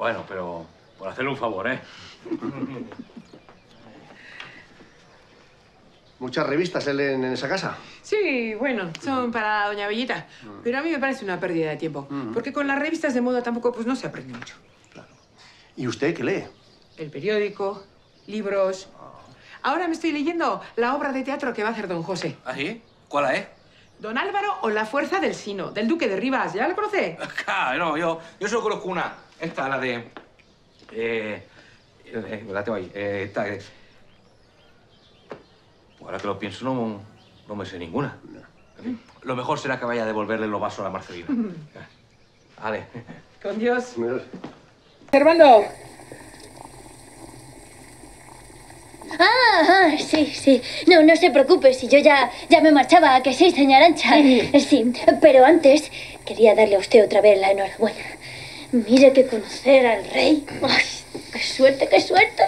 Bueno, pero por hacerle un favor, ¿eh? ¿Muchas revistas se leen en esa casa? Sí, bueno, son para doña Bellita. Pero a mí me parece una pérdida de tiempo. Porque con las revistas de moda tampoco, pues no se aprende mucho. Claro. ¿Y usted qué lee? El periódico, libros. Ahora me estoy leyendo la obra de teatro que va a hacer don José. ¿Ah, sí? ¿Cuál es? Don Álvaro o la fuerza del Sino, del Duque de Rivas. ¿Ya lo conoce? Claro, no, yo solo conozco una. Esta, la de... la tengo ahí. Esta... Ahora que lo pienso, no me sé ninguna. Lo mejor será que vaya a devolverle los vasos a la Marcelina. Vale. Con Dios. Servando. Sí. No se preocupe, si yo ya me marchaba, ¿a que sí, señora Arancha? Sí, pero antes quería darle a usted otra vez la enhorabuena. Mire que conocer al rey. ¡Ay, qué suerte, qué suerte!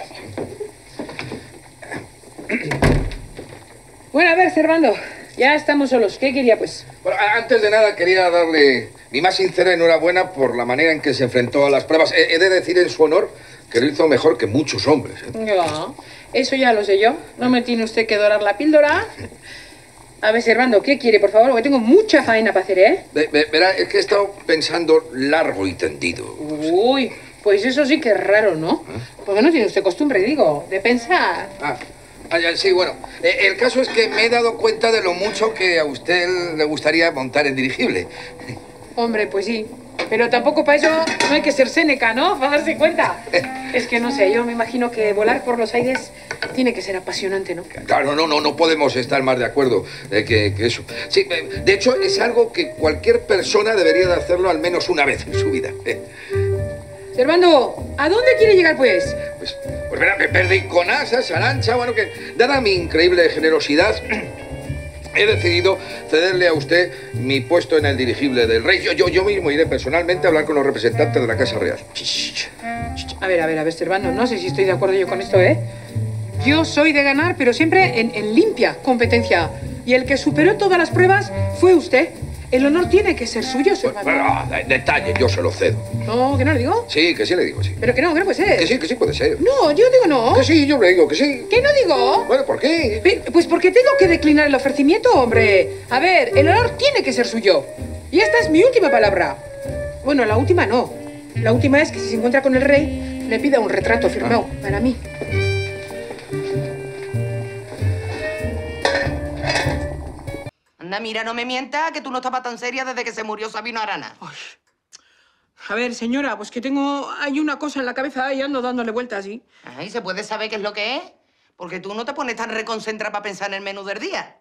Bueno, a ver, Servando, ya estamos solos. ¿Qué quería, pues? Bueno, antes de nada quería darle mi más sincera enhorabuena por la manera en que se enfrentó a las pruebas. He de decir en su honor que lo hizo mejor que muchos hombres, ¿eh? No, eso ya lo sé yo. No me tiene usted que dorar la píldora. A ver, Servando, ¿qué quiere, por favor? Porque tengo mucha faena para hacer, ¿eh? Verá, es que he estado pensando largo y tendido. Uy, pues eso sí que es raro, ¿no? Porque no tiene usted costumbre, digo, de pensar. Sí, bueno, el caso es que me he dado cuenta de lo mucho que a usted le gustaría montar en dirigible. Hombre, pues sí. Pero tampoco para eso no hay que ser Séneca, ¿no? Para darse cuenta. Es que no sé, yo me imagino que volar por los aires tiene que ser apasionante, ¿no? Claro, no podemos estar más de acuerdo que eso. Sí, de hecho, es algo que cualquier persona debería de hacerlo al menos una vez en su vida. Servando, ¿a dónde quiere llegar, pues? Pues verá, me perdí con asas, Arancha, bueno, que dada mi increíble generosidad, he decidido cederle a usted mi puesto en el dirigible del rey. Yo mismo iré personalmente a hablar con los representantes de la Casa Real. A ver, Servando, no sé si estoy de acuerdo yo con esto, ¿eh? Yo soy de ganar, pero siempre en limpia competencia. Y el que superó todas las pruebas fue usted. El honor tiene que ser suyo, Servando. Bueno, detalle, yo se lo cedo. No, ¿que no le digo? Sí, que sí le digo, sí. Pero que no puede ser. Que sí puede ser. No, yo digo no. Que sí, yo le digo que sí. ¿Qué no digo? Bueno, ¿por qué? Pues porque tengo que declinar el ofrecimiento, hombre. A ver, el honor tiene que ser suyo. Y esta es mi última palabra. Bueno, la última no. La última es que si se encuentra con el rey, le pida un retrato firmado para mí. Anda, mira, no me mientas, que tú no estabas tan seria desde que se murió Sabino Arana. Ay. A ver, señora, pues que hay una cosa en la cabeza y ando dándole vueltas, ¿sí? Ay, ¿se puede saber qué es lo que es? Porque tú no te pones tan reconcentrada para pensar en el menú del día.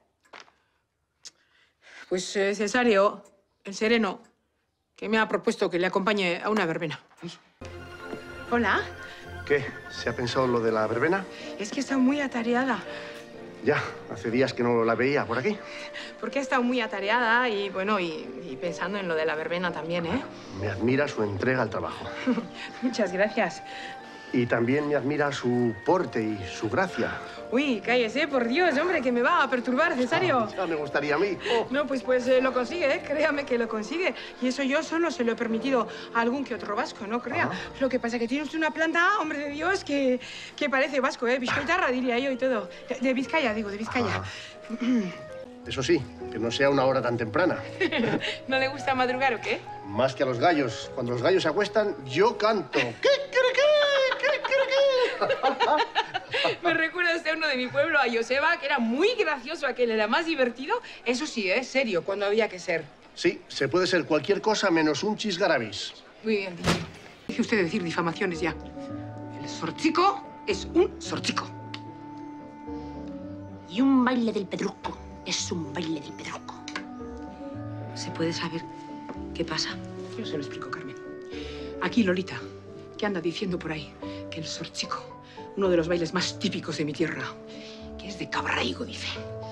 Pues Cesario, el sereno, que me ha propuesto que le acompañe a una verbena. Hola. ¿Qué? ¿Se ha pensado lo de la verbena? Es que he estado muy atareada. Ya, hace días que no la veía por aquí. Porque he estado muy atareada y, bueno, y pensando en lo de la verbena también, ¿eh? Me admira su entrega al trabajo. Muchas gracias. Y también me admira su porte y su gracia. Uy, cállese, por Dios, hombre, que me va a perturbar, Cesario. Ya me gustaría a mí. No, pues lo consigue, ¿eh? Créame que lo consigue. Y eso yo solo se lo he permitido a algún que otro vasco, no crea. Lo que pasa es que tiene usted una planta, hombre de Dios, que parece vasco, ¿eh? Biscoitarra, diría yo, y todo. De Vizcaya, digo, de Vizcaya. Eso sí, que no sea una hora tan temprana. ¿No le gusta madrugar o qué? Más que a los gallos. Cuando los gallos se acuestan, yo canto. ¿Qué? Me recuerda usted a uno de mi pueblo, a Joseba, que era muy gracioso, aquel era más divertido. Eso sí, serio, cuando había que ser. Sí, se puede ser cualquier cosa menos un chisgarabis. Muy bien dicho. Deje usted decir difamaciones ya. El sorchico es un sorchico. Y un baile del pedrusco es un baile del pedrusco. ¿Se puede saber qué pasa? Yo se lo explico, Carmen. Aquí Lolita, que anda diciendo por ahí que el sorchico, uno de los bailes más típicos de mi tierra, que es de cabraigo, dice.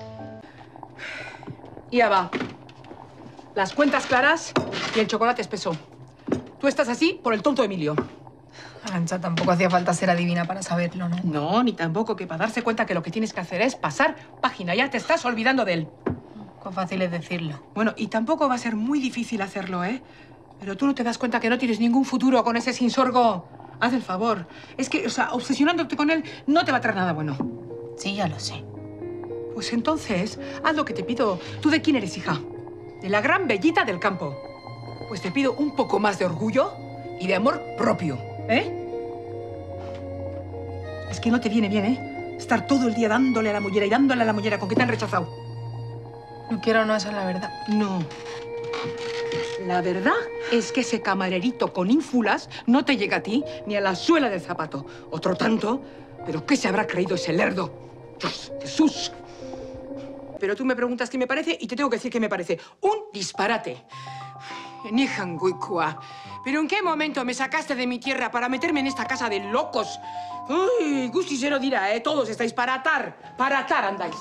Y ya va. Las cuentas claras y el chocolate espeso. Tú estás así por el tonto Emilio. Arancha, tampoco hacía falta ser adivina para saberlo, ¿no? No, ni tampoco que para darse cuenta que lo que tienes que hacer es pasar página. Ya te estás olvidando de él. Cuán fácil es decirlo. Bueno, y tampoco va a ser muy difícil hacerlo, ¿eh? Pero tú no te das cuenta que no tienes ningún futuro con ese Sinsorgo. Haz el favor. Es que, o sea, obsesionándote con él no te va a traer nada bueno. Sí, ya lo sé. Pues entonces, haz lo que te pido. ¿Tú de quién eres, hija? De la gran bellita del campo. Pues te pido un poco más de orgullo y de amor propio, ¿eh? Es que no te viene bien, ¿eh? Estar todo el día dándole a la mollera y dándole a la mollera con que te han rechazado. No quiero, no, esa es la verdad. No. La verdad es que ese camarerito con ínfulas no te llega a ti ni a la suela del zapato. Otro tanto, pero ¿qué se habrá creído ese lerdo? ¡Dios, Jesús! Pero tú me preguntas qué me parece y te tengo que decir qué me parece. Un disparate. Nijanguikua. ¿Pero en qué momento me sacaste de mi tierra para meterme en esta casa de locos? Uy, Gusti se lo dirá, ¿eh? Todos estáis para atar andáis.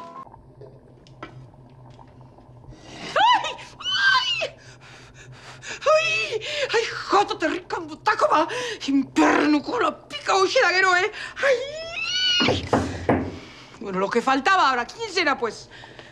¡Ay, joto te rican butacoba! ¡Imperno con la pica oshidagero, eh! ¡Ay! Bueno, lo que faltaba ahora, ¿quién será, pues?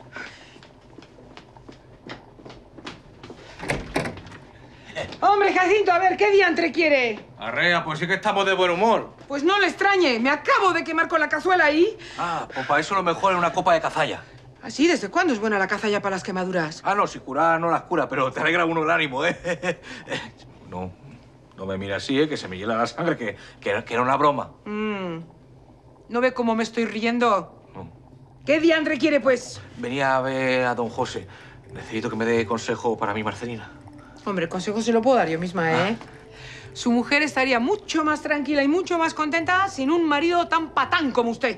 Hombre, Jacinto, a ver, ¿qué diantre quiere? Arrea, pues sí que estamos de buen humor. Pues no le extrañe, me acabo de quemar con la cazuela ahí. Ah, pues para eso lo mejor es una copa de cazalla. ¿Así? ¿Desde cuándo es buena la cazalla para las quemaduras? Ah, no, si curar no las cura, pero te alegra uno el ánimo, ¿eh? No me mira así, que se me hiela la sangre, que era una broma. ¿No ve cómo me estoy riendo? No. ¿Qué diantre quiere, pues? Venía a ver a don José. Necesito que me dé consejo para mi Marcelina. Hombre, el consejo se lo puedo dar yo misma, ¿eh? Su mujer estaría mucho más tranquila y mucho más contenta sin un marido tan patán como usted.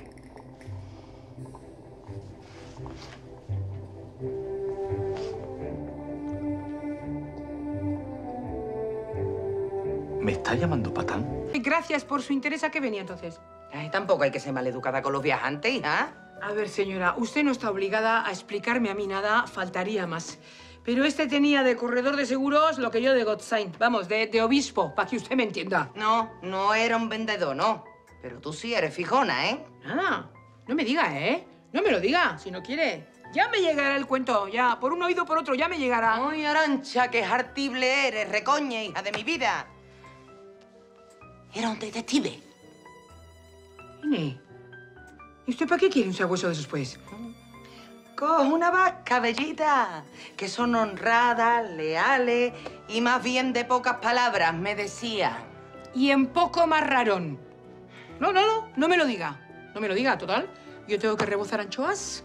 ¿Me está llamando patán? Gracias por su interés. ¿A qué venía, entonces? Ay, tampoco hay que ser maleducada con los viajantes, hija. A ver, señora, usted no está obligada a explicarme a mí nada, faltaría más. Pero este tenía de corredor de seguros lo que yo de Godsaint. Vamos, de obispo, para que usted me entienda. No era un vendedor, no. Pero tú sí eres fijona, ¿eh? Nada, no me diga, ¿eh? No me lo diga, si no quiere. Ya me llegará el cuento, ya. Por un oído por otro, ya me llegará. Ay, Arancha, qué hartible eres, recoña, hija de mi vida. Era un detective. Nene, ¿y usted para qué quiere un sabueso de esos, pues? Coge una vaca, bellita, que son honradas, leales y más bien de pocas palabras, me decía. Y en poco más rarón. No me lo diga. No me lo diga, total. Yo tengo que rebozar anchoas.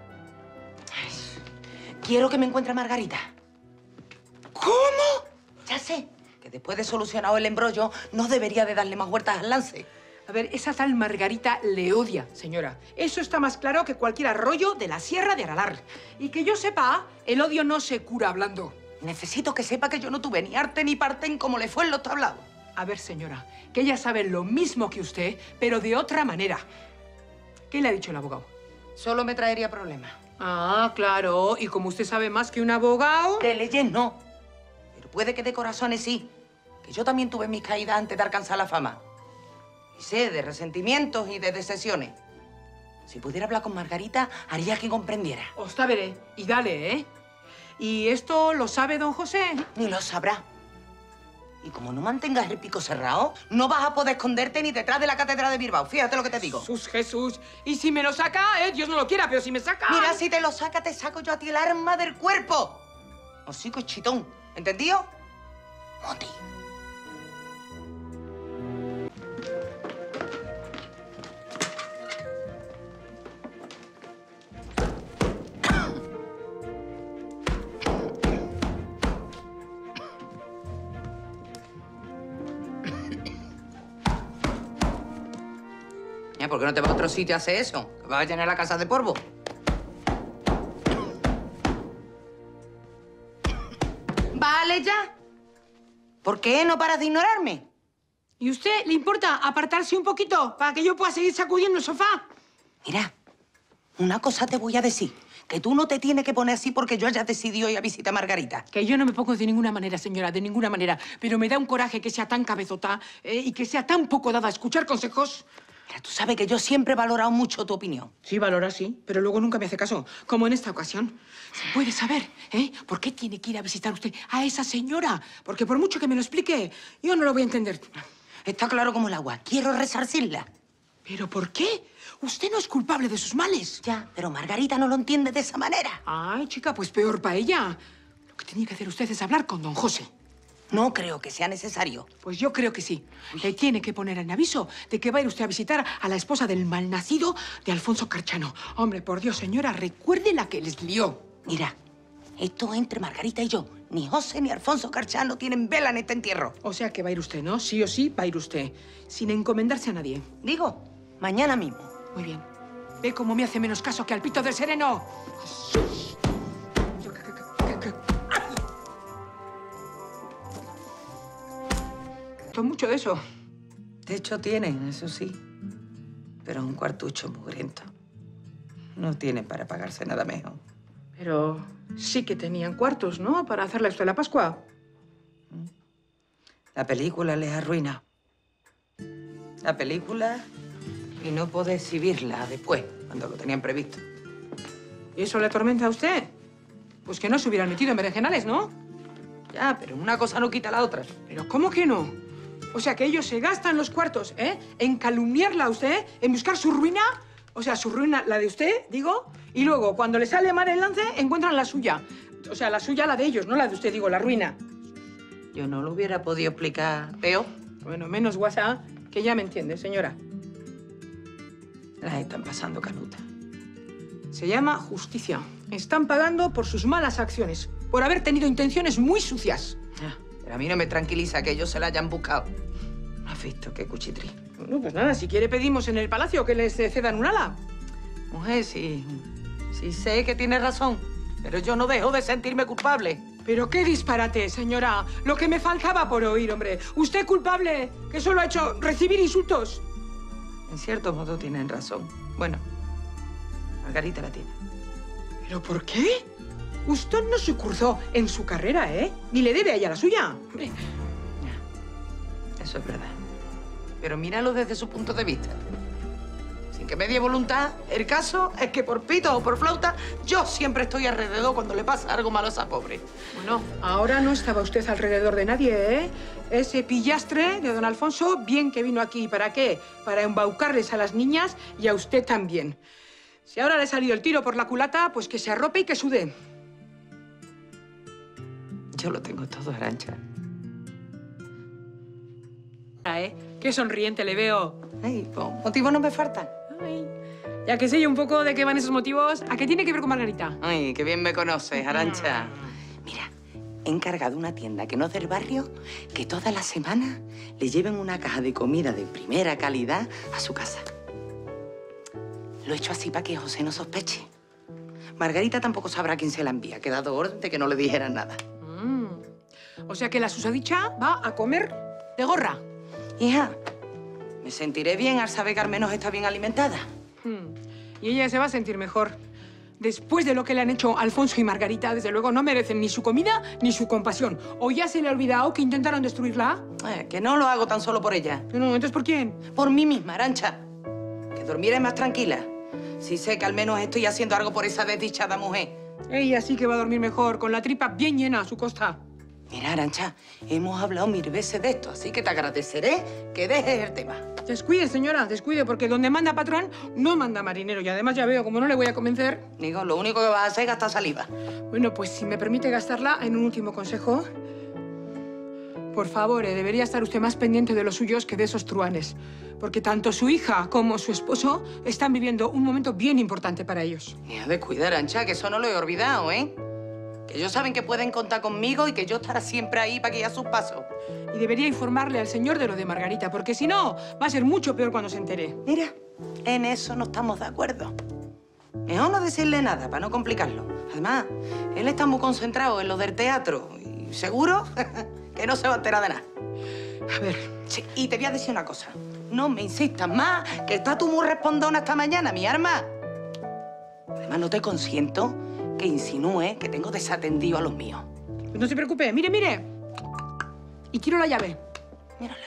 Quiero que me encuentre a Margarita. ¿Cómo? Ya sé que después de solucionado el embrollo, no debería de darle más vueltas al lance. A ver, esa tal Margarita le odia, señora. Eso está más claro que cualquier arroyo de la Sierra de Aralar. Y que yo sepa, el odio no se cura hablando. Necesito que sepa que yo no tuve ni arte ni partén como le fue en los tablados. A ver, señora, que ella sabe lo mismo que usted, pero de otra manera. ¿Qué le ha dicho el abogado? Solo me traería problemas. Ah, claro. Y como usted sabe más que un abogado... De leyes no. Pero puede que de corazones sí. Que yo también tuve mis caídas antes de alcanzar la fama. Y sé de resentimientos y de decepciones. Si pudiera hablar con Margarita, haría que comprendiera. Os veré. Y dale, ¿eh? ¿Y esto lo sabe don José? Ni lo sabrá. Y como no mantengas el pico cerrado, no vas a poder esconderte ni detrás de la catedral de Bilbao. Fíjate lo que te digo. Jesús. Y si me lo saca, Dios no lo quiera, pero si me saca... Mira, si te lo saca, te saco yo a ti el arma del cuerpo. Hocico chitón. ¿Entendido? Moti. ¿Por qué no te vas a otro sitio a hacer eso? ¿Que vas a llenar la casa de polvo? Vale ya. ¿Por qué no paras de ignorarme? ¿Y usted le importa apartarse un poquito para que yo pueda seguir sacudiendo el sofá? Mira, una cosa te voy a decir. Que tú no te tienes que poner así porque yo haya decidido ir a visitar a Margarita. Que yo no me pongo de ninguna manera, señora, de ninguna manera. Pero me da un coraje que sea tan cabezota y que sea tan poco dada a escuchar consejos. Mira, tú sabes que yo siempre he valorado mucho tu opinión. Sí, valora, sí, pero luego nunca me hace caso, como en esta ocasión. ¿Se puede saber, por qué tiene que ir a visitar usted a esa señora? Porque por mucho que me lo explique, yo no lo voy a entender. Está claro como el agua. Quiero resarcirla. ¿Pero por qué? Usted no es culpable de sus males. Ya, pero Margarita no lo entiende de esa manera. Ay, chica, pues peor para ella. Lo que tenía que hacer usted es hablar con don José. No creo que sea necesario. Pues yo creo que sí. Le tiene que poner en aviso de que va a ir usted a visitar a la esposa del malnacido de Alfonso Carchano. Hombre, por Dios, señora, recuerde la que les lió. Mira, esto entre Margarita y yo. Ni José ni Alfonso Carchano tienen vela en este entierro. O sea que va a ir usted, ¿no? Sí o sí va a ir usted, sin encomendarse a nadie. Digo, mañana mismo. Muy bien. ¿Ve cómo me hace menos caso que al pito del sereno? Mucho de eso. De hecho tienen, eso sí. Pero un cuartucho mugriento. No tienen para pagarse nada mejor. Pero sí que tenían cuartos, ¿no? Para hacerle esto de la Pascua. La película les arruina. La película y no poder exhibirla después, cuando lo tenían previsto. ¿Y eso le atormenta a usted? Pues que no se hubieran metido en berenjenales, ¿no? Ya, pero una cosa no quita la otra. ¿Pero cómo que no? O sea, que ellos se gastan los cuartos, en calumniarla a usted, en buscar su ruina. O sea, su ruina, la de usted, digo. Y luego, cuando le sale mal el lance, encuentran la suya. O sea, la suya, la de ellos, no la de usted, digo, la ruina. Yo no lo hubiera podido explicar peor. Bueno, menos WhatsApp, que ya me entiende, señora. Las están pasando canuta. Se llama justicia. Están pagando por sus malas acciones, por haber tenido intenciones muy sucias. Pero a mí no me tranquiliza que ellos se la hayan buscado. ¿No has visto qué cuchitrí? Bueno, pues nada, si quiere pedimos en el palacio que les cedan un ala. Mujer, sí sé que tiene razón, pero yo no dejo de sentirme culpable. Pero qué disparate, señora. Lo que me faltaba por oír, hombre. Usted culpable, que solo ha hecho recibir insultos. En cierto modo tienen razón. Bueno, Margarita la tiene. ¿Pero por qué? Usted no se cruzó en su carrera, Ni le debe a ella la suya. Hombre. Eso es verdad. Pero míralo desde su punto de vista. Sin que me dé voluntad, el caso es que por pito o por flauta, yo siempre estoy alrededor cuando le pasa algo malo a esa pobre. Bueno, ahora no estaba usted alrededor de nadie, Ese pillastre de don Alfonso, bien que vino aquí. ¿Para qué? Para embaucarles a las niñas y a usted también. Si ahora le ha salido el tiro por la culata, pues que se arrope y que sude. Yo lo tengo todo, Arantxa. Qué sonriente le veo. Ay, pues, motivos no me faltan. Ay, ya que sé yo un poco de qué van esos motivos, ¿a qué tiene que ver con Margarita? Ay, qué bien me conoces, Arantxa. Mira, he encargado una tienda que no es del barrio que toda la semana le lleven una caja de comida de primera calidad a su casa. Lo he hecho así para que José no sospeche. Margarita tampoco sabrá quién se la envía. Ha quedado orden de que no le dijeran nada. O sea que la susodicha va a comer de gorra. Hija, me sentiré bien al saber que al menos está bien alimentada. Y ella se va a sentir mejor. Después de lo que le han hecho Alfonso y Margarita, desde luego no merecen ni su comida ni su compasión. ¿O ya se le ha olvidado que intentaron destruirla? Que no lo hago tan solo por ella. No, entonces ¿por quién? Por mí misma, Arantxa. Que dormiré más tranquila. Si sé que al menos estoy haciendo algo por esa desdichada mujer. Ella sí que va a dormir mejor, con la tripa bien llena a su costa. Mira, Arantxa, hemos hablado 1000 veces de esto, así que te agradeceré que dejes el tema. Descuide, señora, descuide, porque donde manda patrón, no manda marinero. Y además ya veo, como no le voy a convencer... Digo, lo único que vas a hacer es gastar saliva. Bueno, pues si me permite gastarla en un último consejo... Por favor, debería estar usted más pendiente de los suyos que de esos truanes. Porque tanto su hija como su esposo están viviendo un momento bien importante para ellos. Mira, descuida, Arantxa, que eso no lo he olvidado, Que ellos saben que pueden contar conmigo y que yo estaré siempre ahí para guiar sus pasos. Y debería informarle al señor de lo de Margarita, porque si no, va a ser mucho peor cuando se entere. Mira, en eso no estamos de acuerdo. Mejor no decirle nada para no complicarlo. Además, él está muy concentrado en lo del teatro y seguro que no se va a enterar de nada. A ver. Sí, y te voy a decir una cosa. No me insistas más, que estás tú muy respondona esta mañana, mi arma. Además, no te consiento que insinúe que tengo desatendido a los míos. Pues no se preocupe. Mire. Y quiero la llave. Mírala.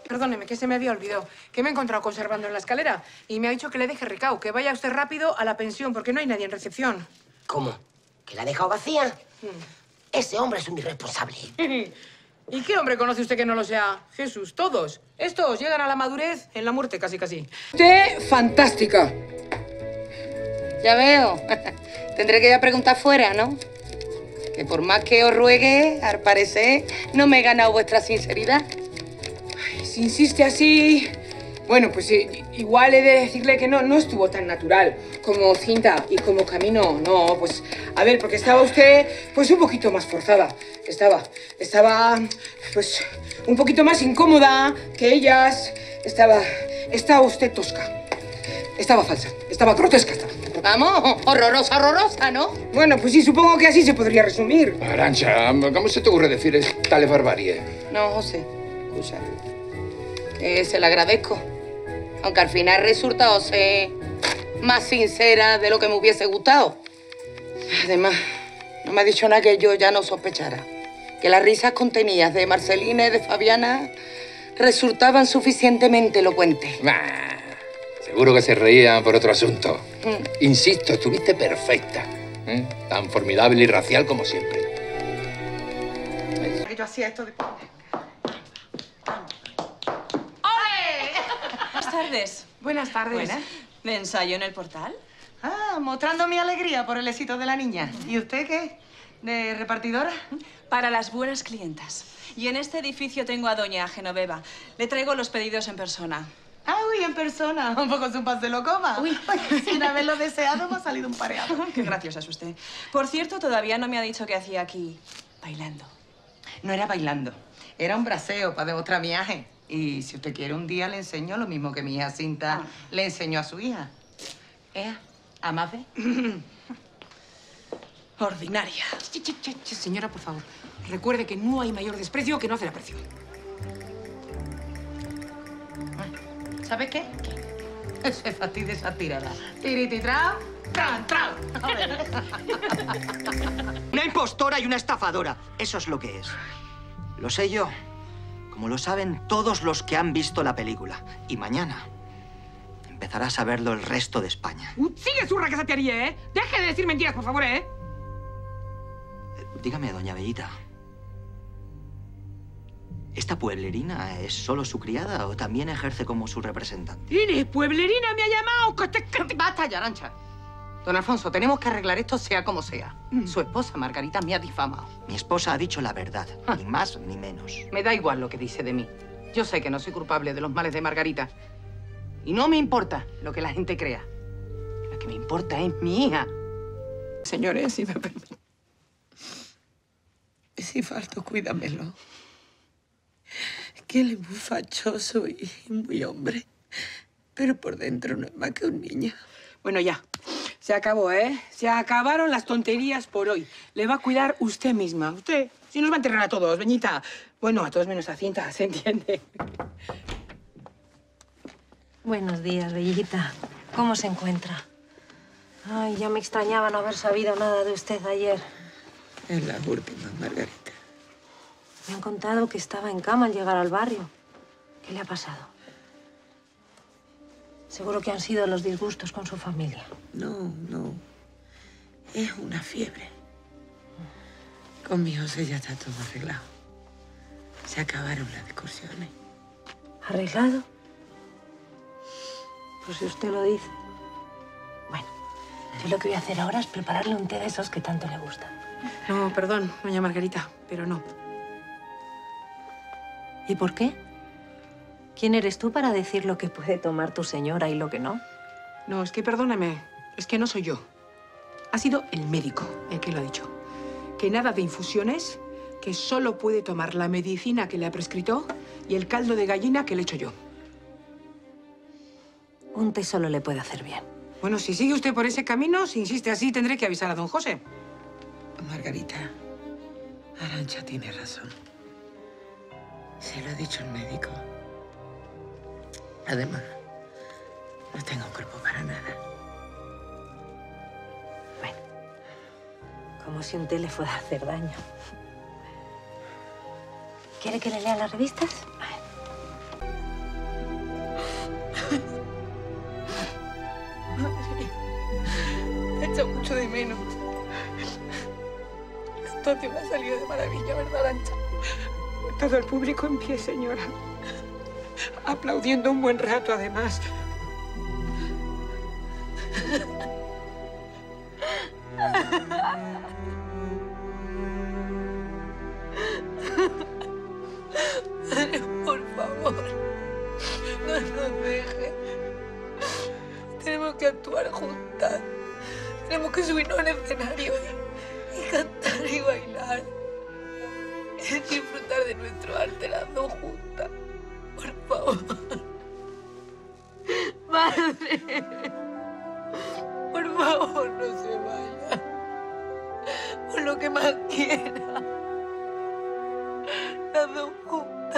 Perdóneme, que se me había olvidado. Que me he encontrado conservando en la escalera y me ha dicho que le deje recao, que vaya usted rápido a la pensión, porque no hay nadie en recepción. ¿Cómo? ¿Que la ha dejado vacía? Ese hombre es un irresponsable. ¿Y qué hombre conoce usted que no lo sea? Jesús, todos. Estos llegan a la madurez en la muerte, casi, casi. Usted, fantástica. Ya veo. Tendré que ir a preguntar fuera, ¿no? Que por más que os ruegue, al parecer, no me he ganado vuestra sinceridad. Ay, si insiste así... Bueno, pues igual he de decirle que no estuvo tan natural como cinta y como camino. No, pues, a ver, porque estaba usted, pues, un poquito más forzada. Estaba, pues, un poquito más incómoda que ellas. Estaba usted tosca. Estaba falsa. Estaba grotesca. Vamos, horrorosa, ¿no? Bueno, pues sí, supongo que así se podría resumir. Arantxa, ¿cómo se te ocurre decir tales barbarie? No, José, escucha. Se lo agradezco. Aunque al final he resultado ser más sincera de lo que me hubiese gustado. Además, no me ha dicho nada que yo ya no sospechara. Que las risas contenidas de Marcelina y de Fabiana resultaban suficientemente elocuentes. Seguro que se reían por otro asunto. Insisto, estuviste perfecta. Tan formidable y racial como siempre. Yo hacía esto de... Buenas tardes. Buenas tardes. Buenas. ¿De ensayo en el portal? Ah, mostrando mi alegría por el éxito de la niña. ¿Y usted qué? ¿De repartidora? Para las buenas clientas. Y en este edificio tengo a doña Genoveva. Le traigo los pedidos en persona. Ah, uy, en persona. Un poco su pan se lo coma. Uy, sin haberlo deseado me ha salido un pareado. Qué graciosa es usted. Por cierto, todavía no me ha dicho qué hacía aquí bailando. No era bailando. Era un braseo para demostrar mi aje. Y si usted quiere, un día le enseño lo mismo que mi hija Cinta le enseñó a su hija. ¿A más ve? Ordinaria. Señora, por favor, recuerde que no hay mayor desprecio que no hacer aprecio. ¿Sabes qué? Se fastidia esa tirada. Tirititrao, tran, tran. Una impostora y una estafadora. Eso es lo que es. Lo sé yo, como lo saben todos los que han visto la película. Y mañana empezará a saberlo el resto de España. Sigue zurra que se te haría, ¿eh? Deje de decir mentiras, por favor, ¿eh? Dígame, doña Bellita, ¿esta pueblerina es solo su criada o también ejerce como su representante? ¡Inés, pueblerina me ha llamado! ¡Basta ya, Arantxa! Don Alfonso, tenemos que arreglar esto sea como sea. Su esposa, Margarita, me ha difamado. Mi esposa ha dicho la verdad, ni más ni menos. Me da igual lo que dice de mí. Yo sé que no soy culpable de los males de Margarita. Y no me importa lo que la gente crea. Lo que me importa es mi hija. Señores, si me permiten. Si falto, cuídamelo. Que él es muy fachoso y muy hombre. Pero por dentro no es más que un niño. Bueno, ya. Se acabó, ¿eh? Se acabaron las tonterías por hoy. Le va a cuidar usted misma. Usted, si nos va a enterrar a todos, Beñita. Bueno, a todos menos a Cinta, ¿se entiende? Buenos días, Bellita. ¿Cómo se encuentra? Ay, ya me extrañaba no haber sabido nada de usted ayer. Es la última, Margarita. Me han contado que estaba en cama al llegar al barrio. ¿Qué le ha pasado? Seguro que han sido los disgustos con su familia. No. Es una fiebre. Con mi José ya está todo arreglado. Se acabaron las discusiones. ¿Arreglado? Pues si usted lo dice. Bueno, yo lo que voy a hacer ahora es prepararle un té de esos que tanto le gustan. No, perdón, doña Margarita, pero no. ¿Y por qué? ¿Quién eres tú para decir lo que puede tomar tu señora y lo que no? No, es que perdóname, es que no soy yo. Ha sido el médico el que lo ha dicho. Que nada de infusiones, que solo puede tomar la medicina que le ha prescrito y el caldo de gallina que le he hecho yo. Un té solo le puede hacer bien. Bueno, si sigue usted por ese camino, si insiste así, tendré que avisar a don José. Margarita, Arantxa tiene razón. Se lo ha dicho el médico. Además, no tengo cuerpo para nada. Bueno, como si un té le fuera a hacer daño. ¿Quiere que le lea las revistas? mucho de menos. La actuación ha salido de maravilla, ¿verdad, Arantxa? Todo el público en pie, señora. Aplaudiendo un buen rato, además. Por favor, no nos dejes. Tenemos que actuar juntas. Tenemos que subirnos al escenario y cantar y bailar. Y disfrutar de nuestro arte las dos juntas. Por favor. Madre. Por favor, no se vaya. Por lo que más quiera. Las dos juntas.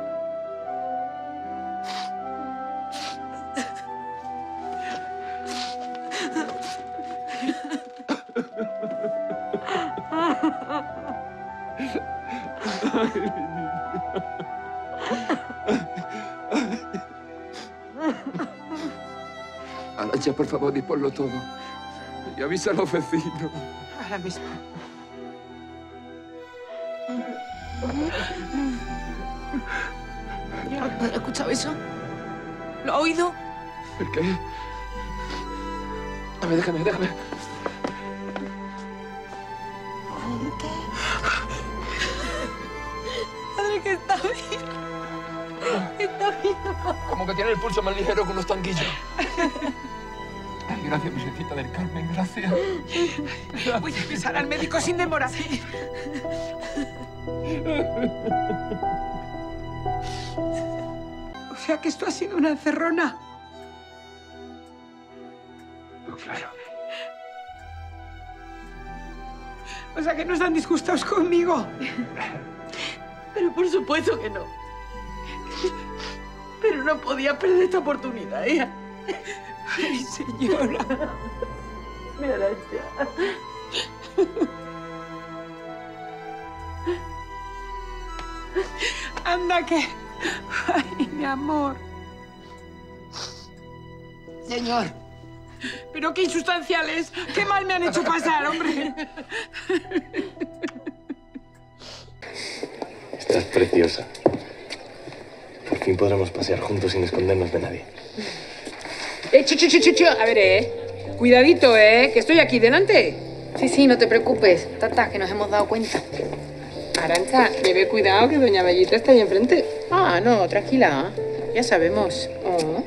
Arantxa, por favor, disponlo todo. Y avisa a los vecinos. Ahora mismo. ¿Has escuchado eso? ¿Lo ha oído? ¿El qué? A ver, déjame. Madre, que está bien. Está bien. Como que tiene el pulso más ligero que unos tanguillos. Ay, gracias, Virgencita del Carmen, gracias. Voy a avisar al médico sin demora. O sea que esto ha sido una encerrona. Pues claro. O sea que no están disgustados conmigo. Pero por supuesto que no. Pero no podía perder esta oportunidad, ¿eh? Ay, señora. Me Arantxa. Anda que... Ay, mi amor. Señor. Pero qué insustanciales. Qué mal me han hecho pasar, hombre. Estás preciosa. Por fin podremos pasear juntos sin escondernos de nadie. Chu. A ver, Cuidadito, que estoy aquí delante. Sí, no te preocupes. Tata, que nos hemos dado cuenta. Arantxa, lleve cuidado que doña Bellita está ahí enfrente. Ah, no, tranquila. Ya sabemos. Oh.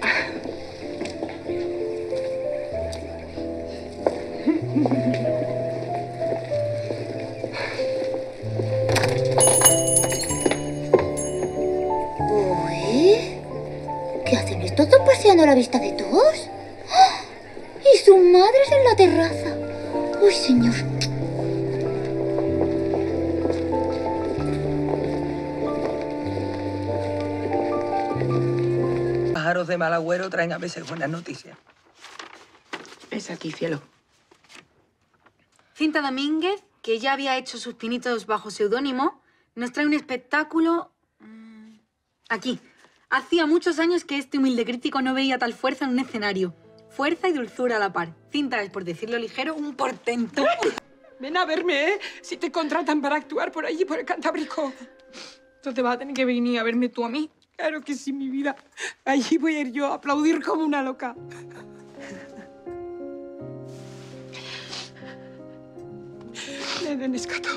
Uy, ¿qué hacen estos dos paseando a la vista de todos? ¡Ah! Y sus madres en la terraza. Uy, señor. Pájaros de mal agüero traen a veces buenas noticias. Es aquí, cielo. Cinta Domínguez, que ya había hecho sus pinitos bajo seudónimo, nos trae un espectáculo... Aquí. Hacía muchos años que este humilde crítico no veía tal fuerza en un escenario. Fuerza y dulzura a la par. Cinta es, por decirlo ligero, un portento. Ven a verme, si te contratan para actuar por allí, por el Cantábrico. Entonces vas a tener que venir a verme tú a mí. Claro que sí, mi vida. Allí voy a ir yo a aplaudir como una loca. Ven, escato.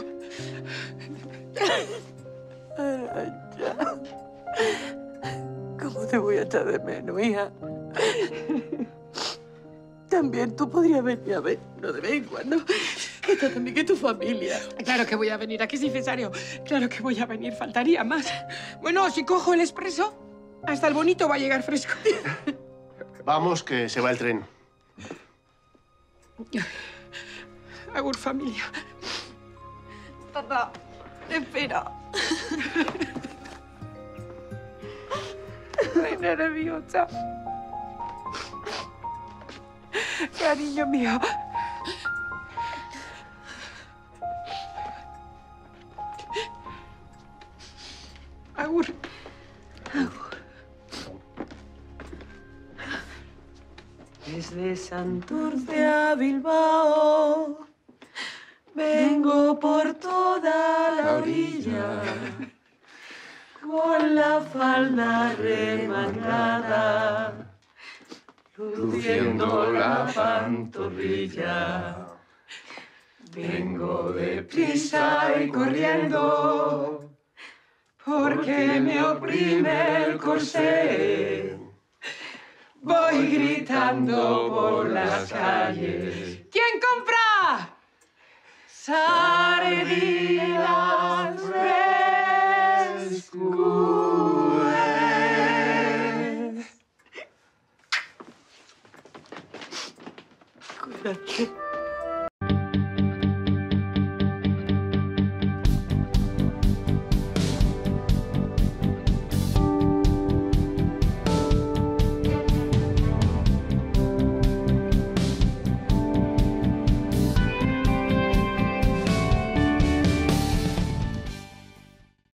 Arantxa. ¿Cómo te voy a echar de menos, hija? También tú podrías venir a vernos de vez en cuando. Que tú también, que tu familia. Claro que voy a venir, aquí es necesario. Claro que voy a venir, faltaría más. Bueno, si cojo el expreso, hasta el bonito va a llegar fresco. Vamos, que se va el tren. Agur, familia. Papá, espera. Estoy nerviosa. Cariño mío. Agur. Es desde Santurce a Bilbao. Vengo por toda la orilla, con la falda remangada, luciendo la pantorrilla. Vengo deprisa y corriendo, porque me oprime el corsé. Voy gritando por las calles. ¿Quién compra? Sardinas frescures. Cúrate.